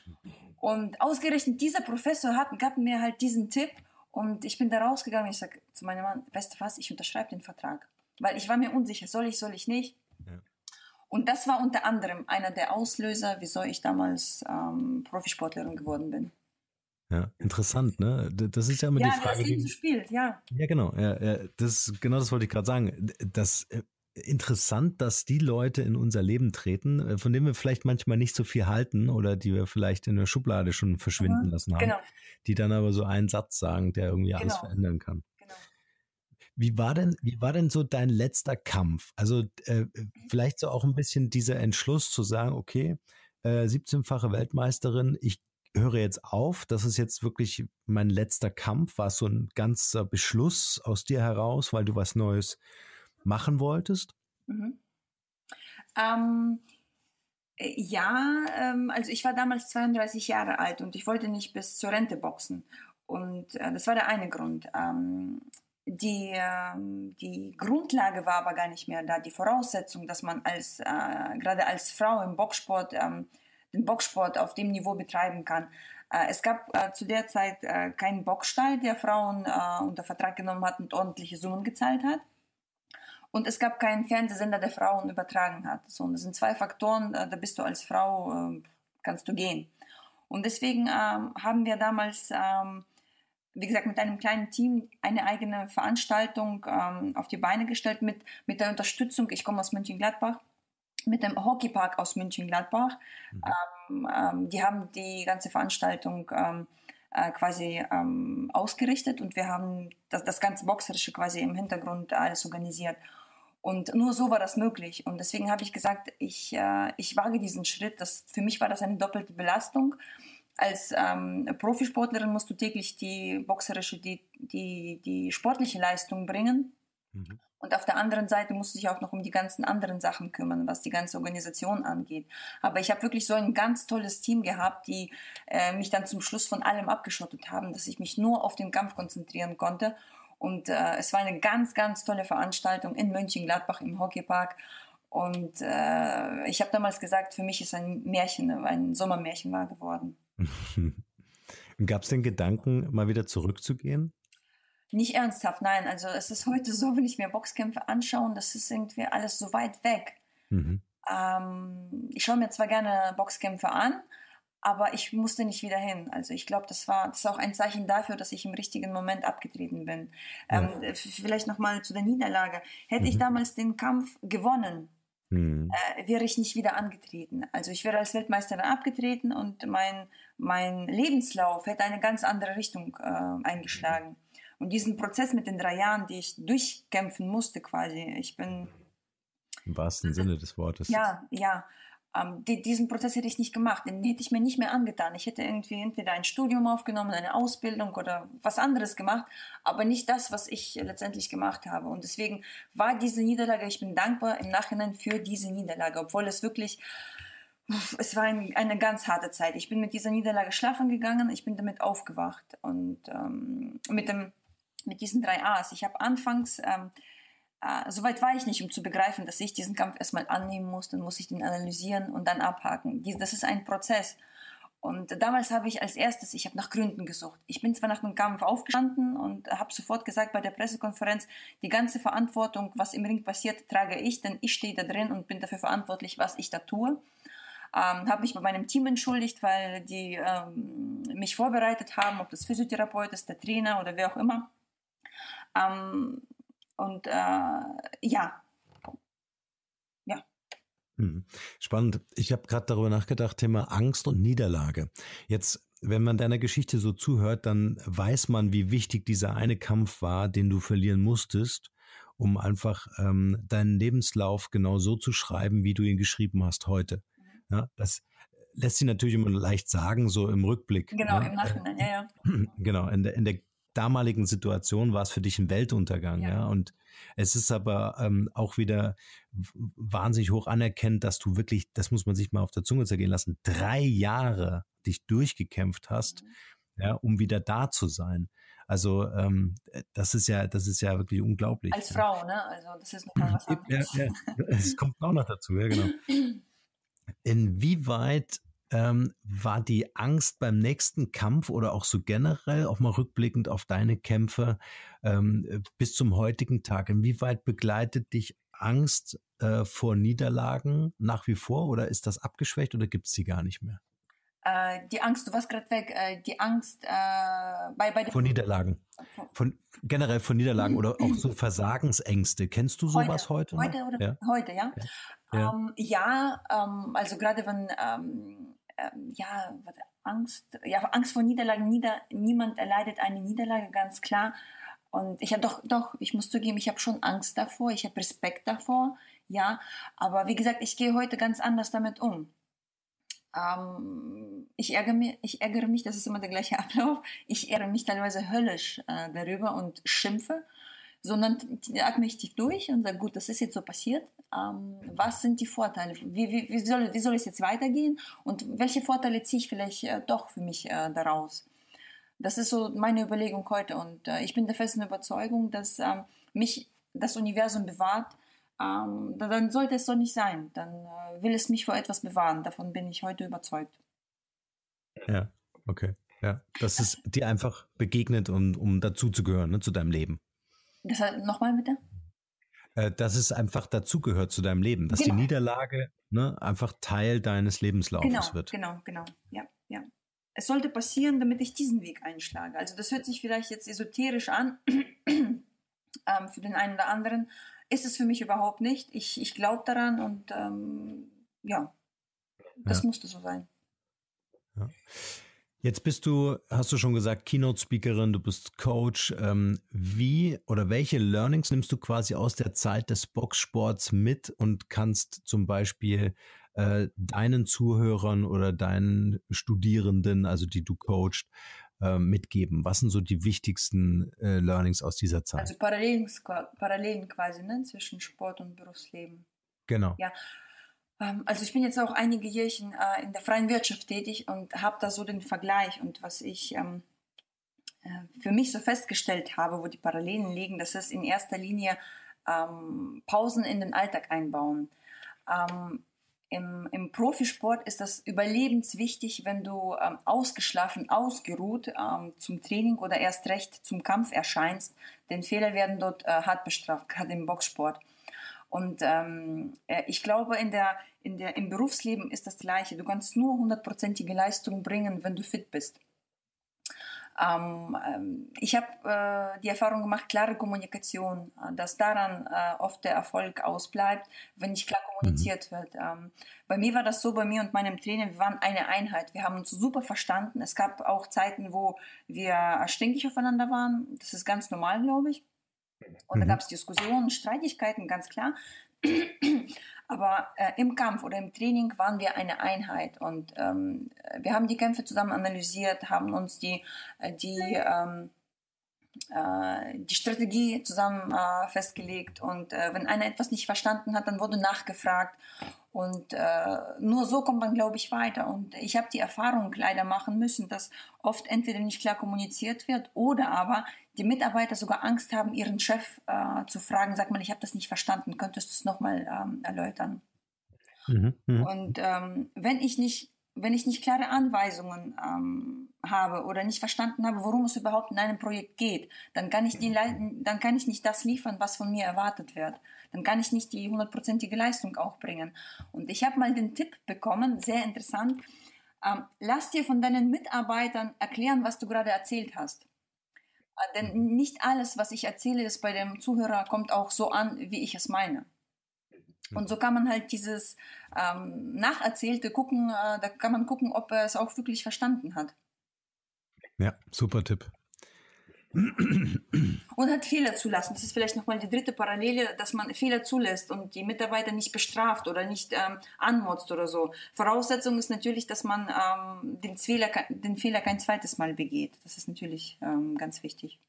Und ausgerechnet dieser Professor hat, gab mir halt diesen Tipp und ich bin da rausgegangen. Ich sage zu meinem Mann, weißt du was, ich unterschreibe den Vertrag. Weil ich war mir unsicher, soll ich, soll ich nicht. Ja. Und das war unter anderem einer der Auslöser, wieso ich damals ähm, Profisportlerin geworden bin. Ja, interessant, ne? Das ist ja immer ja, die Frage. Ja, das Leben so spielt, ja. Ja, genau. Ja, ja, das, genau das wollte ich gerade sagen. Das interessant, dass die Leute in unser Leben treten, von denen wir vielleicht manchmal nicht so viel halten oder die wir vielleicht in der Schublade schon verschwinden mhm, lassen haben, genau. Die dann aber so einen Satz sagen, der irgendwie genau. alles verändern kann. Genau. Wie war denn, wie war denn so dein letzter Kampf? Also äh, vielleicht so auch ein bisschen dieser Entschluss zu sagen, okay, äh, siebzehnfache Weltmeisterin, ich höre jetzt auf, das ist jetzt wirklich mein letzter Kampf. War es so ein ganzer Beschluss aus dir heraus, weil du was Neues machen wolltest? Mhm. Ähm, ja, ähm, also ich war damals zweiunddreißig Jahre alt und ich wollte nicht bis zur Rente boxen. Und äh, das war der eine Grund. Ähm, die, ähm, die Grundlage war aber gar nicht mehr da. Die Voraussetzung, dass man als, äh, gerade als Frau im Boxsport ähm, den Boxsport auf dem Niveau betreiben kann. Äh, es gab äh, zu der Zeit äh, keinen Boxstall, der Frauen äh, unter Vertrag genommen hat und ordentliche Summen gezahlt hat. Und es gab keinen Fernsehsender, der Frauen übertragen hat. So, und das sind zwei Faktoren, da bist du als Frau, äh, kannst du gehen. Und deswegen ähm, haben wir damals, ähm, wie gesagt, mit einem kleinen Team eine eigene Veranstaltung ähm, auf die Beine gestellt mit, mit der Unterstützung, ich komme aus Mönchengladbach, mit dem Hockeypark aus Mönchengladbach. Mhm. Ähm, ähm, die haben die ganze Veranstaltung ähm, äh, quasi ähm, ausgerichtet und wir haben das, das ganze Boxerische quasi im Hintergrund alles organisiert. Und nur so war das möglich. Und deswegen habe ich gesagt, ich, äh, ich wage diesen Schritt. Das, für mich war das eine doppelte Belastung. Als ähm, Profisportlerin musst du täglich die boxerische, die, die, die sportliche Leistung bringen. Mhm. Und auf der anderen Seite musst du dich auch noch um die ganzen anderen Sachen kümmern, was die ganze Organisation angeht. Aber ich habe wirklich so ein ganz tolles Team gehabt, die äh, mich dann zum Schluss von allem abgeschottet haben, dass ich mich nur auf den Kampf konzentrieren konnte. Und äh, es war eine ganz, ganz tolle Veranstaltung in Mönchengladbach im Hockeypark. Und äh, ich habe damals gesagt, für mich ist ein Märchen, ein Sommermärchen wahr geworden. Gab es den Gedanken, mal wieder zurückzugehen? Nicht ernsthaft, nein. Also es ist heute so, wenn ich mir Boxkämpfe anschaue, das ist irgendwie alles so weit weg. Mhm. Ähm, ich schaue mir zwar gerne Boxkämpfe an, aber ich musste nicht wieder hin. Also ich glaube, das war das ist auch ein Zeichen dafür, dass ich im richtigen Moment abgetreten bin. Ja. Ähm, vielleicht nochmal zu der Niederlage. Hätte mhm. ich damals den Kampf gewonnen, mhm. äh, wäre ich nicht wieder angetreten. Also ich wäre als Weltmeisterin abgetreten und mein, mein Lebenslauf hätte eine ganz andere Richtung äh, eingeschlagen. Und diesen Prozess mit den drei Jahren, die ich durchkämpfen musste quasi, ich bin... Im wahrsten Sinne des Wortes. Ja, ja. Ähm, die, diesen Prozess hätte ich nicht gemacht, den hätte ich mir nicht mehr angetan. Ich hätte irgendwie entweder ein Studium aufgenommen, eine Ausbildung oder was anderes gemacht, aber nicht das, was ich letztendlich gemacht habe. Und deswegen war diese Niederlage, ich bin dankbar im Nachhinein für diese Niederlage, obwohl es wirklich... Es war ein, eine ganz harte Zeit. Ich bin mit dieser Niederlage schlafen gegangen, ich bin damit aufgewacht und ähm, mit dem mit diesen drei A's. Ich habe anfangs, ähm, äh, soweit war ich nicht, um zu begreifen, dass ich diesen Kampf erstmal annehmen muss, dann muss ich den analysieren und dann abhaken. Dies, das ist ein Prozess. Und damals habe ich als erstes, ich habe nach Gründen gesucht. Ich bin zwar nach dem Kampf aufgestanden und habe sofort gesagt bei der Pressekonferenz, die ganze Verantwortung, was im Ring passiert, trage ich, denn ich stehe da drin und bin dafür verantwortlich, was ich da tue. Ähm, habe mich bei meinem Team entschuldigt, weil die ähm, mich vorbereitet haben, ob das Physiotherapeut ist, der Trainer oder wer auch immer. Ähm, und äh, ja. Ja. Spannend. Ich habe gerade darüber nachgedacht, Thema Angst und Niederlage. Jetzt, wenn man deiner Geschichte so zuhört, dann weiß man, wie wichtig dieser eine Kampf war, den du verlieren musstest, um einfach ähm, deinen Lebenslauf genau so zu schreiben, wie du ihn geschrieben hast heute. Ja, das lässt sich natürlich immer leicht sagen, so im Rückblick. Genau, ja. im Nachhinein, ja, ja. Genau, in der, in der damaligen Situation war es für dich ein Weltuntergang, ja. ja? Und es ist aber ähm, auch wieder wahnsinnig hoch anerkannt, dass du wirklich, das muss man sich mal auf der Zunge zergehen lassen, drei Jahre dich durchgekämpft hast, mhm. ja, um wieder da zu sein. Also ähm, das ist ja, das ist ja wirklich unglaublich. Als Frau, ja. ne? Also das ist nochmal was anderes. Ja, ja. Es kommt auch noch dazu, ja genau. Inwieweit ähm, war die Angst beim nächsten Kampf oder auch so generell, auch mal rückblickend auf deine Kämpfe ähm, bis zum heutigen Tag, inwieweit begleitet dich Angst äh, vor Niederlagen nach wie vor oder ist das abgeschwächt oder gibt es sie gar nicht mehr? Äh, die Angst, du warst gerade weg, äh, die Angst äh, bei, bei Vor Niederlagen, von, generell von Niederlagen oder auch so Versagensängste. Kennst du sowas heute? Heute, heute oder ja? heute, ja? Ja, ja. Ähm, ja ähm, also gerade wenn, ähm, ähm, ja, Angst, ja, Angst vor Niederlagen, nieder, niemand erleidet eine Niederlage, ganz klar. Und ich habe doch, doch, ich muss zugeben, ich habe schon Angst davor, ich habe Respekt davor, ja. Aber wie gesagt, ich gehe heute ganz anders damit um. Ähm, ich, ärgere mich, ich ärgere mich, das ist immer der gleiche Ablauf, ich ärgere mich teilweise höllisch äh, darüber und schimpfe, sondern atme ich tief durch und sage, gut, das ist jetzt so passiert, ähm, was sind die Vorteile, wie, wie, wie, soll, wie soll es jetzt weitergehen und welche Vorteile ziehe ich vielleicht äh, doch für mich äh, daraus. Das ist so meine Überlegung heute und äh, ich bin der festen Überzeugung, dass äh, mich das Universum bewahrt. Ähm, dann sollte es so nicht sein. Dann äh, will es mich vor etwas bewahren. Davon bin ich heute überzeugt. Ja, okay. Ja, das ist dir einfach begegnet, um, um dazuzugehören, ne, zu deinem Leben. Das nochmal bitte? Äh, dass es einfach dazugehört zu deinem Leben, dass genau. die Niederlage ne, einfach Teil deines Lebenslaufes genau, wird. Genau, genau, ja, ja. Es sollte passieren, damit ich diesen Weg einschlage. Also das hört sich vielleicht jetzt esoterisch an, ähm, für den einen oder anderen. Ist es für mich überhaupt nicht. Ich, ich glaube daran und ähm, ja, das ja. musste so sein. Ja. Jetzt bist du, hast du schon gesagt, Keynote-Speakerin, du bist Coach. Ähm, wie oder welche Learnings nimmst du quasi aus der Zeit des Boxsports mit und kannst zum Beispiel äh, deinen Zuhörern oder deinen Studierenden, also die du coachst, äh, mitgeben? Was sind so die wichtigsten äh, Learnings aus dieser Zeit? Also Parallelen, Parallelen quasi, ne, zwischen Sport und Berufsleben. Genau. Ja. Also ich bin jetzt auch einige Jährchen äh, in der freien Wirtschaft tätig und habe da so den Vergleich. Und was ich ähm, äh, für mich so festgestellt habe, wo die Parallelen liegen, das ist in erster Linie ähm, Pausen in den Alltag einbauen. Ähm, im, Im Profisport ist das überlebenswichtig, wenn du ähm, ausgeschlafen, ausgeruht ähm, zum Training oder erst recht zum Kampf erscheinst. Denn Fehler werden dort äh, hart bestraft, gerade im Boxsport. Und ähm, ich glaube, in der, in der, im Berufsleben ist das Gleiche. Du kannst nur hundertprozentige Leistung bringen, wenn du fit bist. Ähm, ich habe äh, die Erfahrung gemacht, klare Kommunikation, dass daran äh, oft der Erfolg ausbleibt, wenn nicht klar kommuniziert mhm. wird. Ähm, bei mir war das so, bei mir und meinem Trainer, wir waren eine Einheit. Wir haben uns super verstanden. Es gab auch Zeiten, wo wir stinkig aufeinander waren. Das ist ganz normal, glaube ich. Und mhm. da gab es Diskussionen, Streitigkeiten, ganz klar. Aber äh, im Kampf oder im Training waren wir eine Einheit. Und ähm, wir haben die Kämpfe zusammen analysiert, haben uns die, die, ähm, äh, die Strategie zusammen äh, festgelegt. Und äh, wenn einer etwas nicht verstanden hat, dann wurde nachgefragt. Und äh, nur so kommt man, glaube ich, weiter. Und ich habe die Erfahrung leider machen müssen, dass oft entweder nicht klar kommuniziert wird oder aber die Mitarbeiter sogar Angst haben, ihren Chef äh, zu fragen, sag mal, ich habe das nicht verstanden, könntest du es nochmal ähm, erläutern? Mhm, mh. Und ähm, wenn ich nicht, wenn ich nicht klare Anweisungen ähm, habe oder nicht verstanden habe, worum es überhaupt in einem Projekt geht, dann kann ich die, dann kann ich nicht das liefern, was von mir erwartet wird. Dann kann ich nicht die hundertprozentige Leistung auch bringen. Und ich habe mal den Tipp bekommen, sehr interessant, ähm, lass dir von deinen Mitarbeitern erklären, was du gerade erzählt hast. Äh, denn nicht alles, was ich erzähle, ist bei dem Zuhörer, kommt auch so an, wie ich es meine. Und so kann man halt dieses ähm, Nacherzählte gucken, äh, da kann man gucken, ob er es auch wirklich verstanden hat. Ja, super Tipp. Und hat Fehler zulassen. Das ist vielleicht nochmal die dritte Parallele, dass man Fehler zulässt und die Mitarbeiter nicht bestraft oder nicht ähm, anmotzt oder so. Voraussetzung ist natürlich, dass man ähm, den, Fehler, den Fehler kein zweites Mal begeht. Das ist natürlich ähm, ganz wichtig.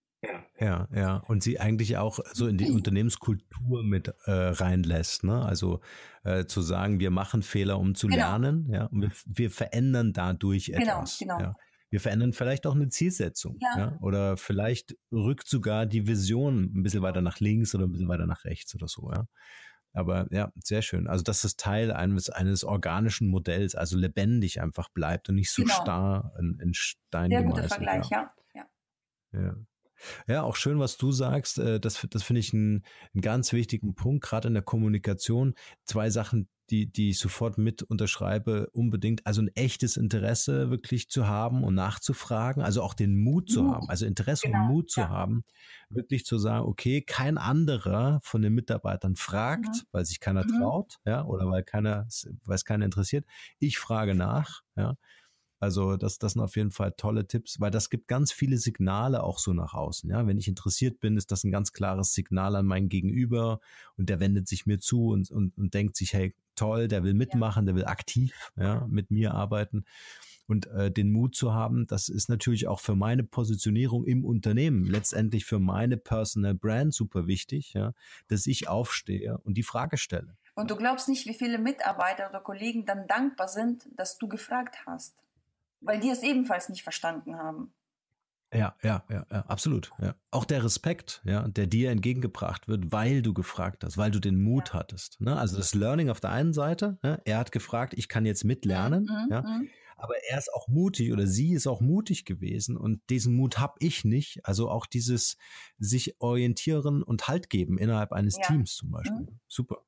Ja, ja. Und sie eigentlich auch so in die Unternehmenskultur mit äh, reinlässt, ne? Also äh, zu sagen, wir machen Fehler, um zu genau. lernen, ja. Und wir, wir verändern dadurch etwas. Genau, genau. Ja. Wir verändern vielleicht auch eine Zielsetzung, ja. Ja? Oder vielleicht rückt sogar die Vision ein bisschen weiter nach links oder ein bisschen weiter nach rechts oder so, ja. Aber ja, sehr schön. Also dass das Teil eines, eines organischen Modells, also lebendig einfach bleibt und nicht so genau. starr in, in Stein sehr gemeißelt. Sehr guter Vergleich, ja. Ja. ja. ja. Ja, auch schön, was du sagst. Das, das finde ich einen, einen ganz wichtigen Punkt, gerade in der Kommunikation. Zwei Sachen, die, die ich sofort mit unterschreibe, unbedingt. Also ein echtes Interesse wirklich zu haben und nachzufragen, also auch den Mut zu haben, also Interesse genau, und Mut zu ja. haben, wirklich zu sagen, okay, kein anderer von den Mitarbeitern fragt, mhm. weil sich keiner mhm. traut, ja, oder weil keiner, weil es keiner interessiert. Ich frage nach, ja. Also das, das sind auf jeden Fall tolle Tipps, weil das gibt ganz viele Signale auch so nach außen. Ja, wenn ich interessiert bin, ist das ein ganz klares Signal an mein Gegenüber und der wendet sich mir zu und, und, und denkt sich, hey, toll, der will mitmachen, ja. der will aktiv ja, mit mir arbeiten. Und äh, den Mut zu haben, das ist natürlich auch für meine Positionierung im Unternehmen, letztendlich für meine Personal Brand super wichtig, ja, dass ich aufstehe und die Frage stelle. Und du glaubst nicht, wie viele Mitarbeiter oder Kollegen dann dankbar sind, dass du gefragt hast. Weil die es ebenfalls nicht verstanden haben. Ja, ja, ja, ja, absolut. Ja. Auch der Respekt, ja, der dir entgegengebracht wird, weil du gefragt hast, weil du den Mut ja. hattest. Ne? Also das Learning auf der einen Seite, ja, er hat gefragt, ich kann jetzt mitlernen, mhm, ja, mhm. aber er ist auch mutig oder sie ist auch mutig gewesen und diesen Mut habe ich nicht. Also auch dieses sich orientieren und Halt geben innerhalb eines ja. Teams zum Beispiel. Mhm. Super.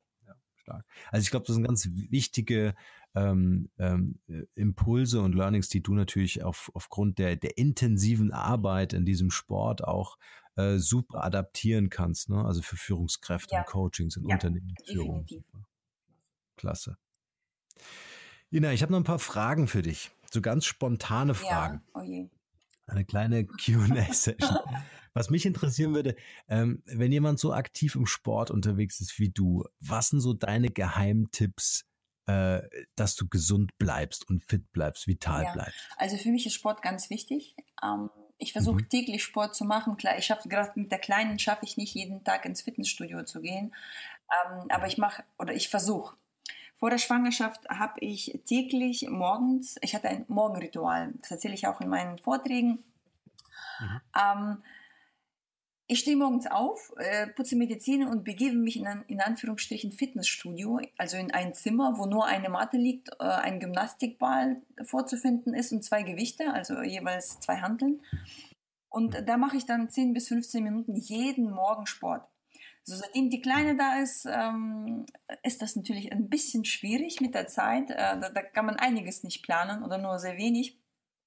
Also ich glaube, das sind ganz wichtige ähm, ähm, Impulse und Learnings, die du natürlich auf, aufgrund der, der intensiven Arbeit in diesem Sport auch äh, super adaptieren kannst, ne? Also für Führungskräfte ja. und Coachings in ja, Unternehmensführung. Klasse. Ina, ich habe noch ein paar Fragen für dich. so ganz spontane Fragen. Ja, oh je. Eine kleine Q und A-Session. Was mich interessieren würde, ähm, wenn jemand so aktiv im Sport unterwegs ist wie du, was sind so deine Geheimtipps, äh, dass du gesund bleibst und fit bleibst, vital Ja, bleibst? also für mich ist Sport ganz wichtig. Ähm, ich versuche Mhm. täglich Sport zu machen. Klar, ich schaffe gerade mit der Kleinen schaffe ich nicht jeden Tag ins Fitnessstudio zu gehen, ähm, aber ich mache oder ich versuche. Vor der Schwangerschaft habe ich täglich morgens, ich hatte ein Morgenritual, das erzähle ich auch in meinen Vorträgen. Mhm. Ähm, Ich stehe morgens auf, äh, putze mir die Zähne und begebe mich in ein in Anführungsstrichen Fitnessstudio, also in ein Zimmer, wo nur eine Matte liegt, äh, ein Gymnastikball vorzufinden ist und zwei Gewichte, also jeweils zwei Hanteln. Und da mache ich dann zehn bis fünfzehn Minuten jeden Morgen Sport. So, seitdem die Kleine da ist, ähm, ist das natürlich ein bisschen schwierig mit der Zeit. Äh, da, da kann man einiges nicht planen oder nur sehr wenig.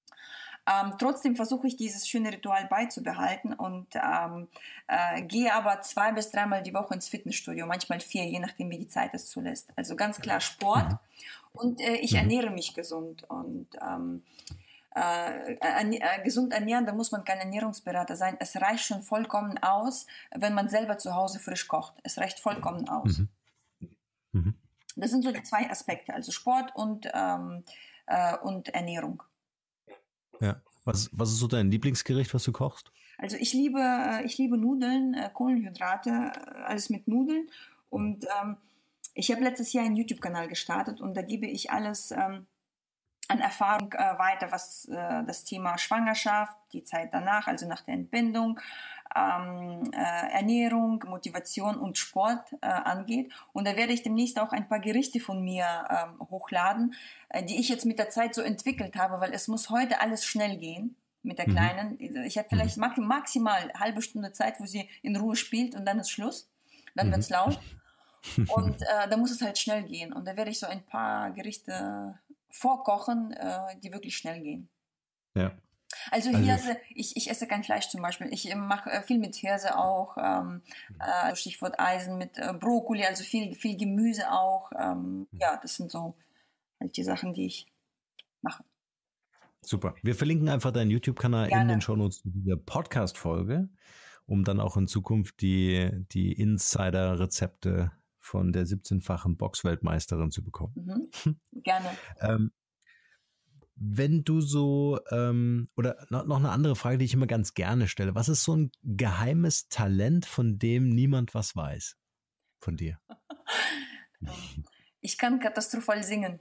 Ähm, trotzdem versuche ich dieses schöne Ritual beizubehalten und ähm, äh, gehe aber zwei bis dreimal die Woche ins Fitnessstudio, manchmal vier, je nachdem wie die Zeit es zulässt. Also ganz klar Sport und äh, ich Mhm. ernähre mich gesund und ähm, äh, äh, gesund ernähren, da muss man kein Ernährungsberater sein. Es reicht schon vollkommen aus, wenn man selber zu Hause frisch kocht. Es reicht vollkommen aus. Mhm. Mhm. Das sind so die zwei Aspekte, also Sport und, ähm, äh, und Ernährung. Ja. Was, was ist so dein Lieblingsgericht, was du kochst? Also ich liebe, äh, ich liebe Nudeln, äh, Kohlenhydrate, äh, alles mit Nudeln. Und ähm, ich habe letztes Jahr einen YouTube-Kanal gestartet und da gebe ich alles ähm, an Erfahrung äh, weiter, was äh, das Thema Schwangerschaft, die Zeit danach, also nach der Entbindung, ähm, äh, Ernährung, Motivation und Sport äh, angeht. Und da werde ich demnächst auch ein paar Gerichte von mir ähm, hochladen, äh, die ich jetzt mit der Zeit so entwickelt habe, weil es muss heute alles schnell gehen mit der Mhm. Kleinen. Ich habe vielleicht max- maximal eine halbe Stunde Zeit, wo sie in Ruhe spielt und dann ist Schluss. Dann Mhm. wird's laut. Und äh, da muss es halt schnell gehen. Und da werde ich so ein paar Gerichte vorkochen, äh, die wirklich schnell gehen. Ja. Also Also- Hirse, ich, ich esse kein Fleisch zum Beispiel. Ich äh, mache äh, viel mit Hirse auch, ähm, äh, Stichwort Eisen, mit äh, Brokkoli, also viel, viel Gemüse auch. Ähm, ja, das sind so halt die Sachen, die ich mache. Super. Wir verlinken einfach deinen YouTube-Kanal in Gerne. den Shownotes zu dieser Podcast-Folge, um dann auch in Zukunft die, die Insider-Rezepte von der siebzehnfachen Boxweltmeisterin zu bekommen. Mhm. Gerne. Ähm, wenn du so, ähm, oder noch, noch eine andere Frage, die ich immer ganz gerne stelle. Was ist so ein geheimes Talent, von dem niemand was weiß? Von dir? Ich kann katastrophal singen.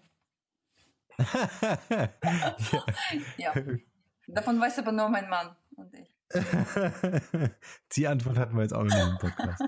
Ja. Davon weiß aber nur mein Mann und ich. Die Antwort hatten wir jetzt auch noch nicht im Podcast.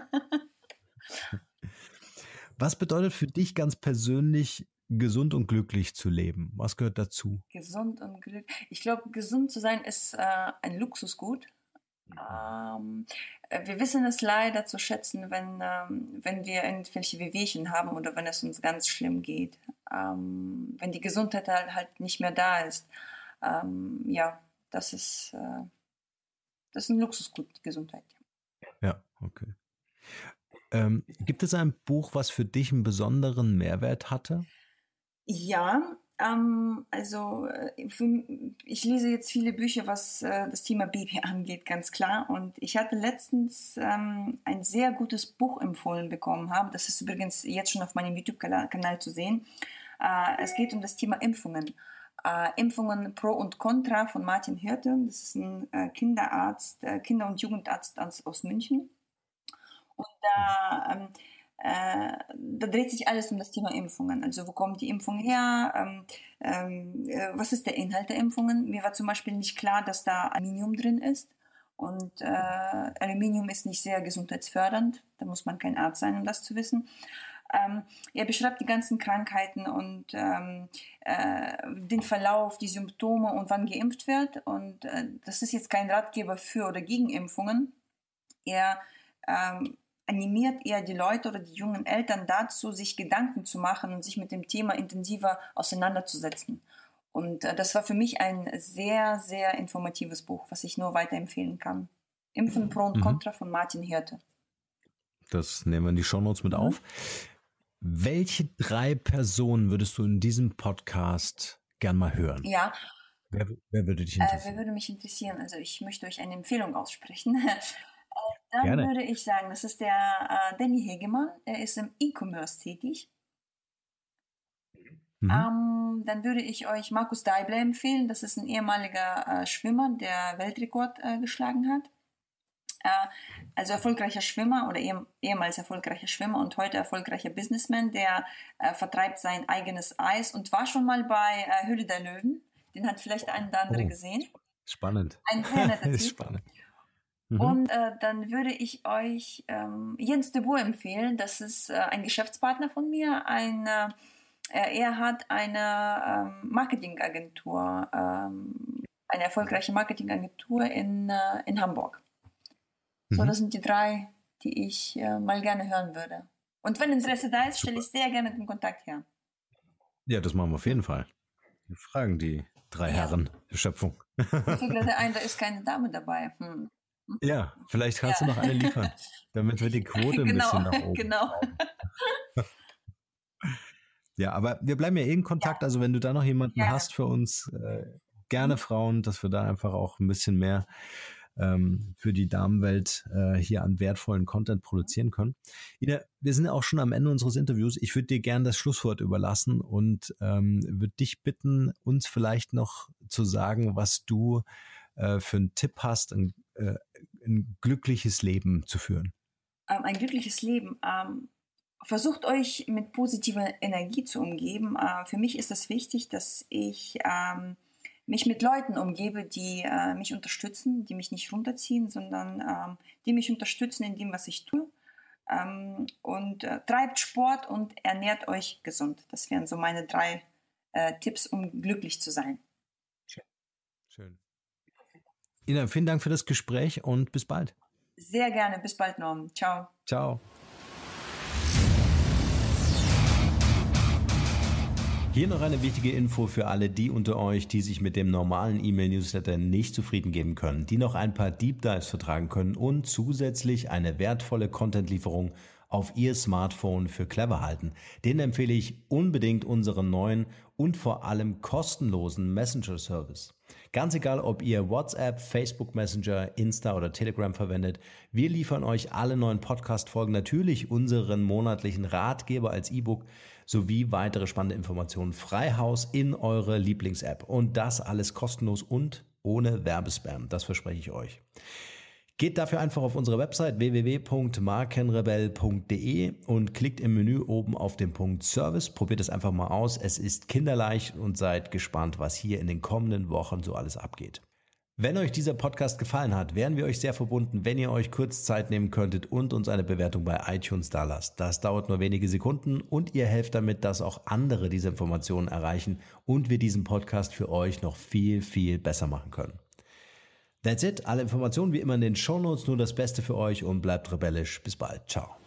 Was bedeutet für dich ganz persönlich, gesund und glücklich zu leben? Was gehört dazu? Gesund und glücklich. Ich glaube, gesund zu sein ist äh, ein Luxusgut. Ähm, äh, wir wissen es leider zu schätzen, wenn, ähm, wenn wir irgendwelche Wehwehchen haben oder wenn es uns ganz schlimm geht. Ähm, wenn die Gesundheit halt, halt nicht mehr da ist. Ähm, ja, das ist, äh, das ist ein Luxusgut, die Gesundheit. Ja, okay. Ähm, gibt es ein Buch, was für dich einen besonderen Mehrwert hatte? Ja, ähm, also äh, für, ich lese jetzt viele Bücher, was äh, das Thema Baby angeht, ganz klar. Und ich hatte letztens ähm, ein sehr gutes Buch empfohlen bekommen haben. Das ist übrigens jetzt schon auf meinem YouTube-Kanal zu sehen. Äh, es geht um das Thema Impfungen. Äh, Impfungen Pro und Contra von Martin Hirte. Das ist ein äh, Kinderarzt, äh, Kinder- und Jugendarzt aus, aus München. Und da, ähm, äh, da dreht sich alles um das Thema Impfungen. Also wo kommt die Impfung her? Ähm, ähm, äh, was ist der Inhalt der Impfungen? Mir war zum Beispiel nicht klar, dass da Aluminium drin ist. Und äh, Aluminium ist nicht sehr gesundheitsfördernd. Da muss man kein Arzt sein, um das zu wissen. Ähm, er beschreibt die ganzen Krankheiten und ähm, äh, den Verlauf, die Symptome und wann geimpft wird. Und äh, das ist jetzt kein Ratgeber für oder gegen Impfungen. Er ähm, animiert eher die Leute oder die jungen Eltern dazu, sich Gedanken zu machen und sich mit dem Thema intensiver auseinanderzusetzen. Und äh, das war für mich ein sehr, sehr informatives Buch, was ich nur weiterempfehlen kann. Impfen Pro und Contra mhm. von Martin Hirte. Das nehmen wir in die Shownotes mit mhm. auf. Welche drei Personen würdest du in diesem Podcast gern mal hören. Ja. Wer, wer würde dich interessieren? Äh, wer würde mich interessieren? Also ich möchte euch eine Empfehlung aussprechen. Dann Gerne. würde ich sagen, das ist der äh, Danny Hegemann. Er ist im E-Commerce tätig. Mhm. Ähm, dann würde ich euch Markus Daibler empfehlen. Das ist ein ehemaliger äh, Schwimmer, der Weltrekord äh, geschlagen hat. Äh, also erfolgreicher Schwimmer oder ehem, ehemals erfolgreicher Schwimmer und heute erfolgreicher Businessman, der äh, vertreibt sein eigenes Eis und war schon mal bei äh, Höhle der Löwen. Den hat vielleicht ein oder andere oh, gesehen. Spannend. Ein sehr netter Typ. Spannend. Mhm. Und äh, dann würde ich euch ähm, Jens de Boer empfehlen. Das ist äh, ein Geschäftspartner von mir. Ein, äh, er hat eine ähm, Marketingagentur, ähm, eine erfolgreiche Marketingagentur in, äh, in Hamburg. Mhm. So, das sind die drei, die ich äh, mal gerne hören würde. Und wenn Interesse da ist, stelle ich sehr gerne den Kontakt her. Ja, das machen wir auf jeden Fall. Wir fragen die drei ja. Herren der Schöpfung. Ich fällt gerade ein, da ist keine Dame dabei. Hm. Ja, vielleicht kannst ja. du noch eine liefern, damit wir die Quote ein genau, bisschen nach oben Genau. Ja, aber wir bleiben ja eh in Kontakt. Ja. Also wenn du da noch jemanden ja. hast für uns, äh, gerne Frauen, dass wir da einfach auch ein bisschen mehr ähm, für die Damenwelt äh, hier an wertvollen Content produzieren können. Ina, wir sind auch schon am Ende unseres Interviews. Ich würde dir gerne das Schlusswort überlassen und ähm, würde dich bitten, uns vielleicht noch zu sagen, was du äh, für einen Tipp hast, ein, äh, ein glückliches Leben zu führen. Ähm, ein glückliches Leben. Ähm, versucht euch mit positiver Energie zu umgeben. Äh, für mich ist es wichtig, dass ich ähm, mich mit Leuten umgebe, die äh, mich unterstützen, die mich nicht runterziehen, sondern ähm, die mich unterstützen in dem, was ich tue. Ähm, und äh, treibt Sport und ernährt euch gesund. Das wären so meine drei äh, Tipps, um glücklich zu sein. Schön. Ina, vielen Dank für das Gespräch und bis bald. Sehr gerne. Bis bald, Norman. Ciao. Ciao. Hier noch eine wichtige Info für alle die unter euch, die sich mit dem normalen E-Mail-Newsletter nicht zufrieden geben können, die noch ein paar Deep Dives vertragen können und zusätzlich eine wertvolle Content-Lieferung auf ihr Smartphone für clever halten. Denen empfehle ich unbedingt unseren neuen und vor allem kostenlosen Messenger-Service. Ganz egal, ob ihr WhatsApp, Facebook Messenger, Insta oder Telegram verwendet, wir liefern euch alle neuen Podcast-Folgen, natürlich unseren monatlichen Ratgeber als E-Book sowie weitere spannende Informationen frei Haus in eure Lieblings-App. Und das alles kostenlos und ohne Werbespam, das verspreche ich euch. Geht dafür einfach auf unsere Website w w w punkt markenrebell punkt d e und klickt im Menü oben auf den Punkt Service. Probiert es einfach mal aus. Es ist kinderleicht und seid gespannt, was hier in den kommenden Wochen so alles abgeht. Wenn euch dieser Podcast gefallen hat, wären wir euch sehr verbunden, wenn ihr euch kurz Zeit nehmen könntet und uns eine Bewertung bei iTunes da lasst. Das dauert nur wenige Sekunden und ihr helft damit, dass auch andere diese Informationen erreichen und wir diesen Podcast für euch noch viel, viel besser machen können. That's it. Alle Informationen wie immer in den Shownotes. Nur das Beste für euch und bleibt rebellisch. Bis bald. Ciao.